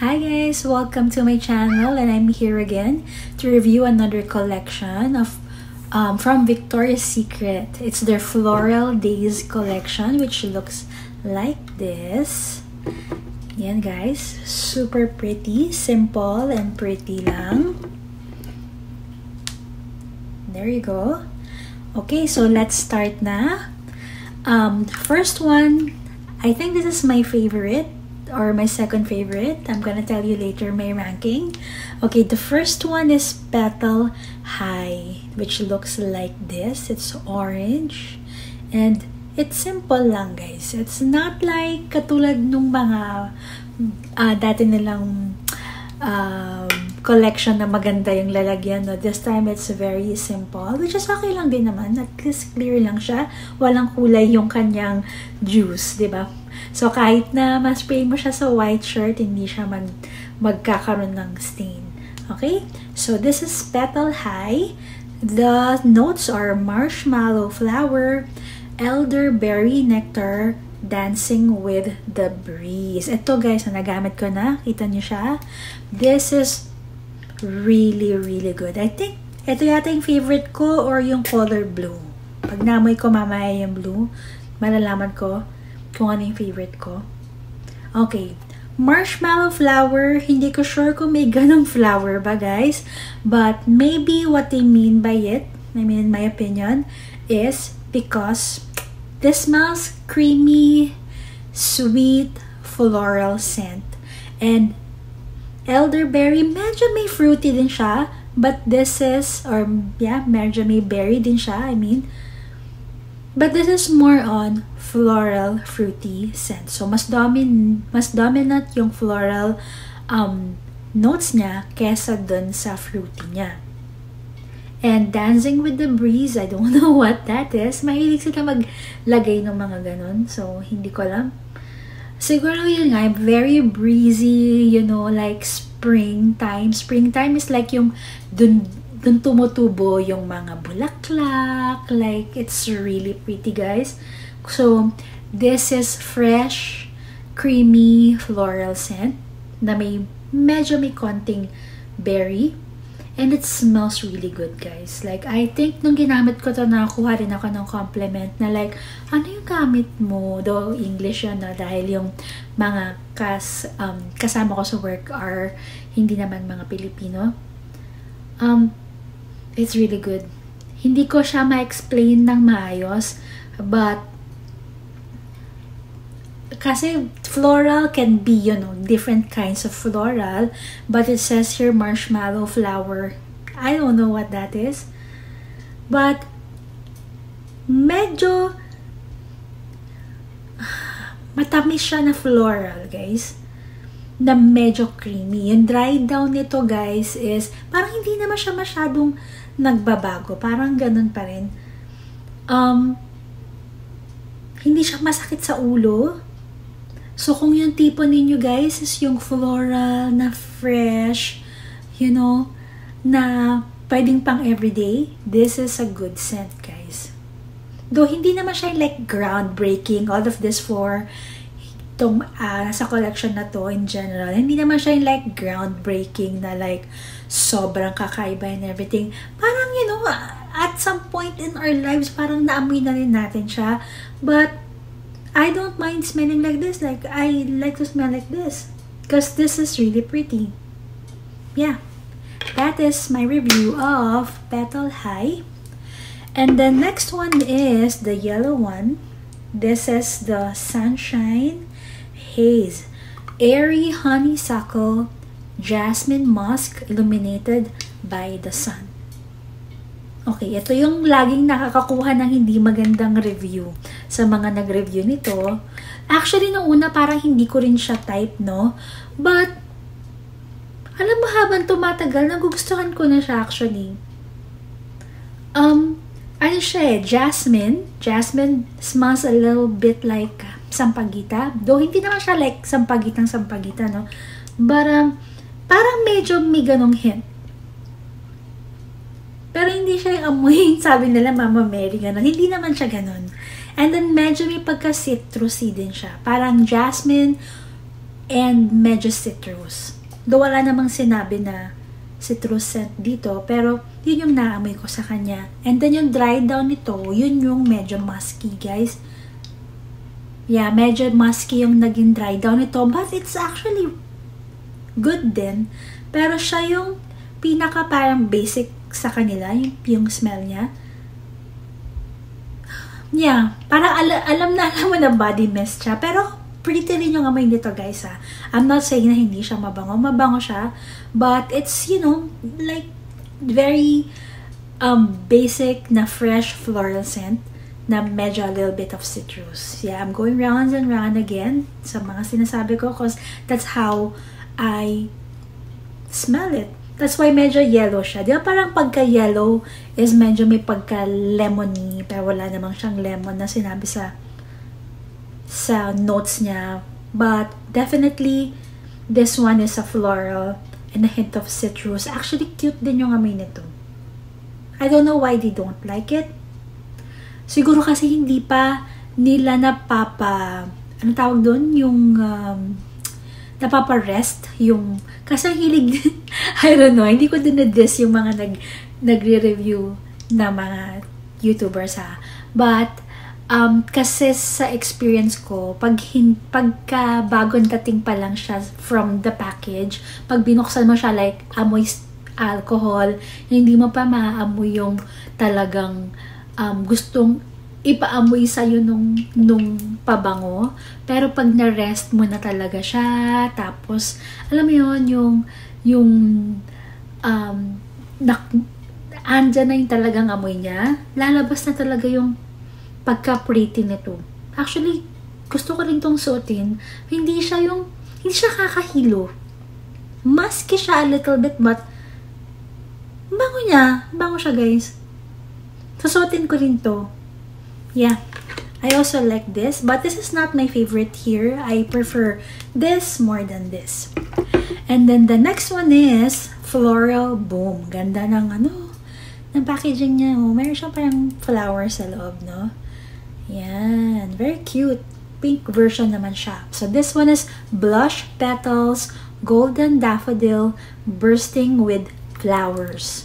Hi guys, welcome to my channel and I'm here again to review another collection of from Victoria's Secret. It's their Floral Days collection which looks like this. Yan guys, super pretty, simple and pretty lang. There you go. Okay, so let's start na. First one, I think this is my favorite or my second favorite. I'm gonna tell you later my ranking. Okay, the first one is Petal High, which looks like this. It's orange and it's simple lang guys. It's not like katulad nung mga dati nilang collection na maganda yung lalagyan. No? This time it's very simple, which is okay lang din naman. At least clear lang siya. Walang kulay yung kanyang juice, di ba? So, kahit na ma-spray mo siya sa white shirt, hindi siya magkakaroon ng stain. Okay? So, this is Petal High. The notes are marshmallow flower, elderberry nectar, dancing with the breeze. Ito guys, nagamit ko na. Kita niyo siya. This is really, really good. I think, ito yata yung favorite ko or yung color blue. Pag namoy ko mamaya yung blue, malalaman ko kung ano yung favorite ko. Okay. Marshmallow flower. Hindi ko sure kung may ganong flower ba, guys. But maybe what they mean by it, I mean, in my opinion, is because this smells creamy, sweet, floral scent. And elderberry, medyo may fruity din siya. But this is, or yeah, medyo may berry din siya, I mean. But this is more on floral, fruity scent. So, mas dominant yung floral notes niya kesa dun sa fruity niya. And dancing with the breeze, I don't know what that is. Mahilig sila maglagay ng mga ganun. So, hindi ko alam. Siguro yun nga, very breezy, you know, like springtime. Springtime is like yung dun tumutubo yung mga bulaklak. Like, it's really pretty, guys. So, this is fresh, creamy floral scent na medyo may konting berry. And it smells really good, guys. Like, I think nung ginamit ko to, nakakuha rin ako ng compliment na like, ano yung gamit mo? Though, English yun na dahil yung mga kasama ko sa work are hindi naman mga Pilipino. It's really good. Hindi ko siya ma-explain ng maayos, but kasi floral can be, you know, different kinds of floral, but it says here marshmallow flower. I don't know what that is. But medyo matamis siya na floral, guys. Na medyo creamy. Yung dry down nito, guys, is parang hindi naman siya masyadong nagbabago. Parang ganun pa rin. Hindi siya masakit sa ulo. So, kung yung tipo ninyo, guys, is yung floral na fresh, you know, na pwedeng pang everyday, this is a good scent, guys. Though, hindi naman siya like groundbreaking, all of this for itong sa collection na to in general. Hindi naman siya yung like groundbreaking na like sobrang kakaiba and everything. Parang, you know, at some point in our lives, parang naamoy na rin natin siya. But, I don't mind smelling like this. Like, I like to smell like this. Because this is really pretty. Yeah. That is my review of Petal High. And the next one is the yellow one. This is the Sunshine Haze. Airy honeysuckle, jasmine musk illuminated by the sun. Okay, ito yung laging nakakakuha ng hindi magandang review sa mga nag-review nito. Actually, noong una parang hindi ko rin siya type, no? But, alam mo, habang tumatagal, nagugustuhan ko na siya actually. Ano siya eh, jasmine. Jasmine smells a little bit like sampagita. Though, hindi naman siya like sampagita, no? But, parang medyo may ganong hint. Pero hindi siya yung amoy, sabi nila Mama Mary, gano'n. Hindi naman siya gano'n. And then medyo may pagka-citrusy din siya. Parang jasmine and medyo citrus. Though wala namang sinabi na citrus scent dito, pero yun yung naamoy ko sa kanya. And then yung dry down nito, yun yung medyo musky, guys. Yeah, medyo musky yung naging dry down nito, but it's actually good din. Pero siya yung pinaka parang basic sa kanila, yung smell niya. Yeah, parang alam mo na body mist siya, pero pretty rin yung amoy nito, guys, ha. I'm not saying na hindi siya mabango. Mabango siya. But it's, you know, like, very basic na fresh floral scent na medyo a little bit of citrus. Yeah, I'm going round and round again sa mga sinasabi ko because that's how I smell it. That's why medyo yellow siya. Di ba parang pagka-yellow is medyo may pagka-lemony pero wala namang siyang lemon na sinabi sa notes niya. But definitely, this one is a floral and a hint of citrus. Actually, cute din yung amoy nito. I don't know why they don't like it. Siguro kasi hindi pa nila ano tawag doon? Yung napapa-rest. Yung, kasi ang hilig, I don't know, hindi ko din na-diss yung mga nagre-review na mga YouTubers, ha. But, kasi sa experience ko, pagka bagong dating pa lang siya from the package, pag binuksan mo siya, like, amoy alcohol, hindi mo pa maamoy yung talagang gustong ipaamoy sa'yo nung pabango. Pero pag na-rest mo na talaga siya, tapos, alam mo yung andyan na yung talagang amoy niya, lalabas na talaga yung pagka-pretty nito. Actually, gusto ko rin tong suotin. Hindi siya kakahilo. Musky siya a little bit, but bango niya. Bango siya, guys. Susuotin ko rin to. Yeah. I also like this, but this is not my favorite here. I prefer this more than this. And then the next one is Floral Boom. Ganda ng ng packaging niya. Oh, meron siyang parang flower sa loob, no? Yan. Very cute. Pink version naman siya. So this one is Blush Petals Golden Daffodil Bursting with Flowers.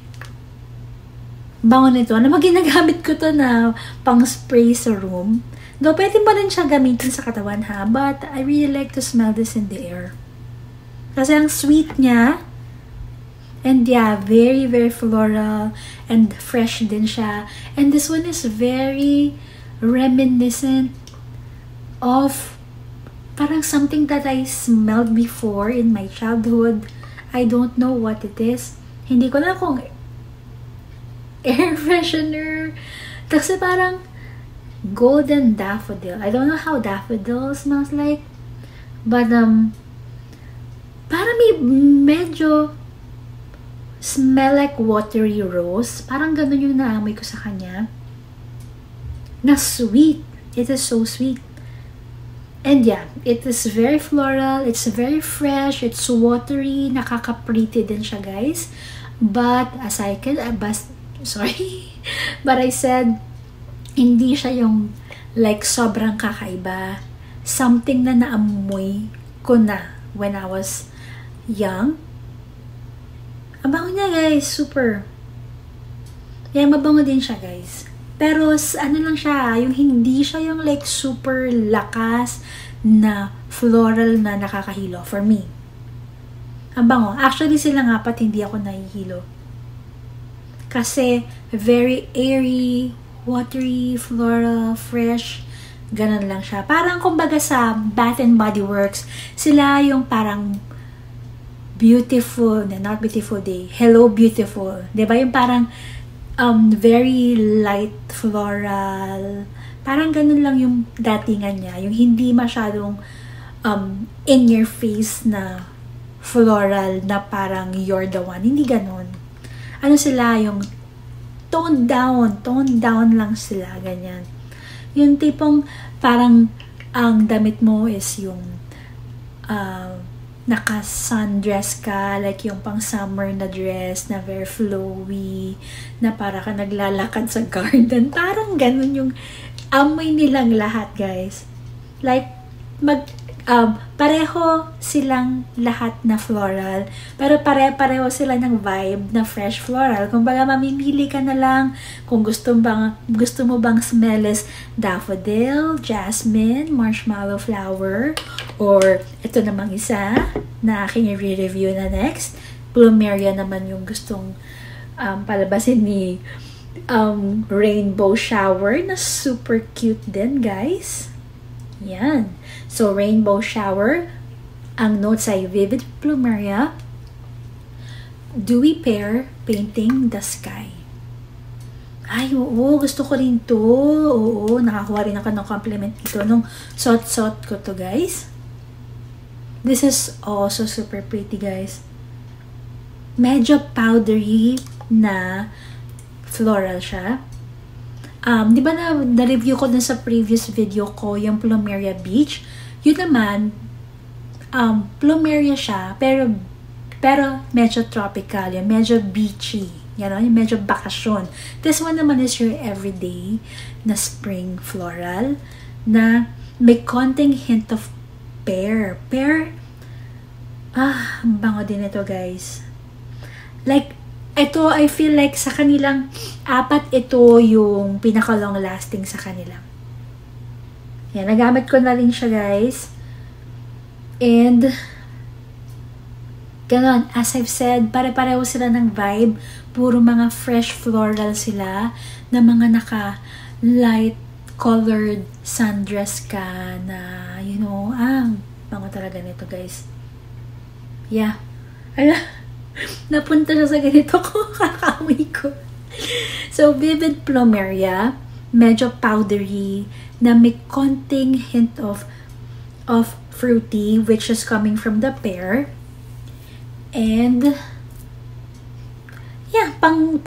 Bango nito. Ginagamit ko to na pang spray sa room. Though pwede mo rin siya gamitin sa katawan, ha? But I really like to smell this in the air. Kasi ang sweet niya. And yeah, very, very floral and fresh din siya. And this one is very reminiscent of parang something that I smelled before in my childhood. I don't know what it is. Hindi ko na kung air freshener. Kasi parang golden daffodil. I don't know how daffodil smells like. But parang may medyo smell like watery rose. Parang ganun yung naamoy ko sa kanya. Na sweet. It is so sweet. And yeah, it is very floral. It's very fresh. It's watery. Nakaka-pretty din siya, guys. But as I can, but I said, hindi siya yung like sobrang kakaiba. Something na naamoy ko na when I was young. Ang bango niya, guys. Super. Yeah, mabango din siya, guys. Pero lang siya, yung hindi siya yung like super lakas na floral na nakakahilo for me. Ang bango. Actually, silang apat hindi ako nahihilo. Kasi very airy, watery, floral, fresh. Ganun lang siya. Parang kumbaga sa Bath and Body Works, sila yung parang beautiful, not beautiful day. Hello, beautiful. Diba? Yung parang very light floral. Parang ganun lang yung datingan niya. Yung hindi masyadong in your face na floral na parang you're the one. Hindi ganun. Ano sila? Yung toned down lang sila. Ganyan. Yung tipong parang ang damit mo is yung naka-sundress ka, like yung pang summer na dress na very flowy, na para ka naglalakad sa garden. Parang ganun yung amoy nilang lahat, guys. Like, Pareho silang lahat na floral, pero pareho sila ng vibe na fresh floral. Kung baga mamimili ka na lang kung gusto mo bang smell is daffodil, jasmine, marshmallow flower, or ito namang isa na aking i-review na next, plumeria naman yung gustong palabasin ni rainbow shower na super cute din, guys. Yan. So, rainbow shower, ang notes ay vivid plumeria, dewy pear, painting the sky. Ay, oo, gusto ko rin to. Oo, nakakuha rin ako ng compliment ito nung suot ko to, guys. This is also super pretty, guys. Medyo powdery na floral siya. Di ba na-review ko dun sa previous video ko yung Plumeria Beach? Yun naman, Plumeria siya, pero medyo tropical, yung medyo beachy. Yung medyo bakasyon. This one naman is your everyday na spring floral na may konting hint of pear. Pear, ang bango din ito, guys. Like, ito, I feel like sa kanilang apat, ito yung pinaka-long lasting sa kanila. Yan, nagamit ko na rin siya, guys. And, ganon, as I've said, pare-pareho sila ng vibe. Puro mga fresh floral sila, na mga naka-light colored sundress ka na, bango talaga nito, guys. Yeah. Napunta siya sa ganito ko, kakaamoy ko. So, vivid plumeria, medyo powdery, na may konting hint of fruity, which is coming from the pear. And, yeah, pang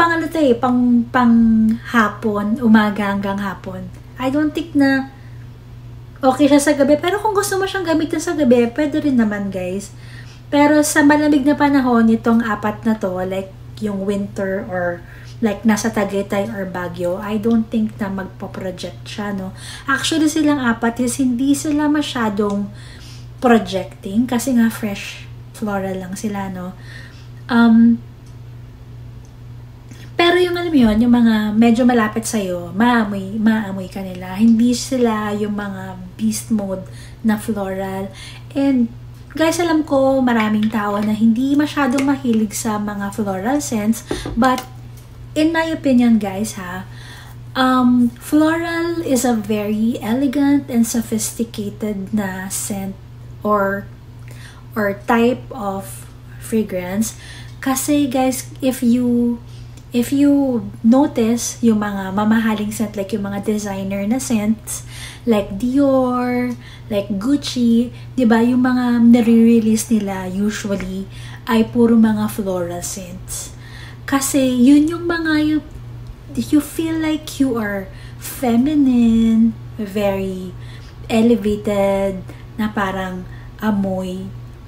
hapon, umaga hanggang hapon. I don't think na okay siya sa gabi, pero kung gusto mo siyang gamitin sa gabi, pwede rin naman, guys. Pero sa malamig na panahon, itong apat na to, like yung winter or like nasa Tagaytay or Baguio, I don't think na magpo-project siya, no? Actually, silang apat is hindi sila masyadong projecting kasi nga fresh floral lang sila, no? Pero yung alam yun, yung mga medyo malapit sa'yo, maamoy ka nila. Hindi sila yung mga beast mode na floral. And guys, alam ko maraming tao na hindi masyadong mahilig sa mga floral scents, but in my opinion, guys, floral is a very elegant and sophisticated na scent or type of fragrance. Kasi, guys, if you notice yung mga mamahaling scent, like yung mga designer na scents, like Dior, like Gucci, diba, yung mga nare-release nila usually ay puro mga floral scents. Kasi yun yung mga you feel like you are feminine, very elevated, na parang amoy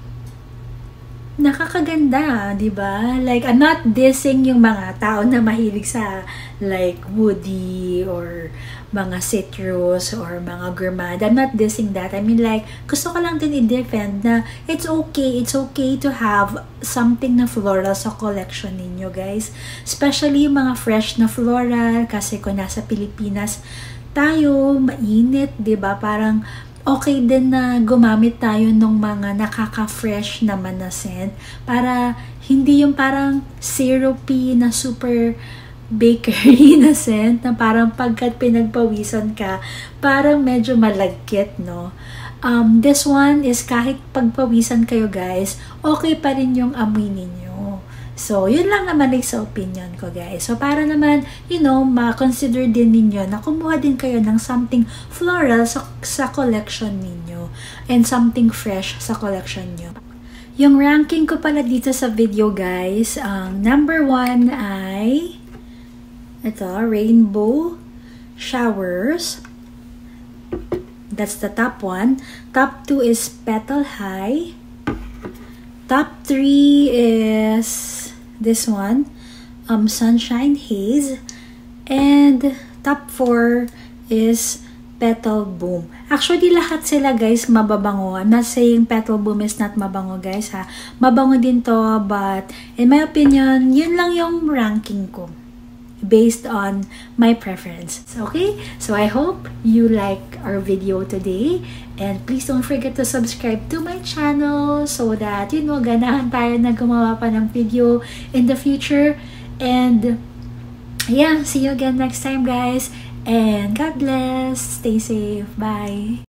nakakaganda, di ba? Like, I'm not dissing yung mga tao na mahilig sa like woody or mga citrus or mga gourmand. I'm not dissing that. I mean, like, gusto ko lang din i-defend na it's okay to have something na floral sa collection ninyo, guys. Especially yung mga fresh na floral kasi kung nasa Pilipinas tayo, mainit, di ba? Parang okay din na gumamit tayo ng mga nakaka-fresh naman na scent para hindi yung parang syrupy na super bakery na scent na parang pagkat pinagpawisan ka, parang medyo malagkit, no? This one is kahit pagpawisan kayo, guys, okay pa rin yung amoy ninyo. So, yun lang naman sa opinion ko, guys. So, para naman, ma-consider din ninyo na kumuha din kayo ng something floral sa collection ninyo and something fresh sa collection nyo. Yung ranking ko pala dito sa video, guys, ang number 1 ay ito, Rainbow Showers. That's the top 1. Top 2 is Petal High. Top 3 is this one, Sunshine Haze. And top 4 is Petal Boom. Actually, lahat sila guys mababango. I'm not saying Petal Boom is not mabango guys ha. Mabango din to, but in my opinion, yun lang yung ranking ko based on my preference. Okay? So I hope you like our video today, and please don't forget to subscribe to my channel so that, you know, ganahan tayo na gumawa pa ng video in the future. And yeah, see you again next time guys, and God bless. Stay safe. Bye.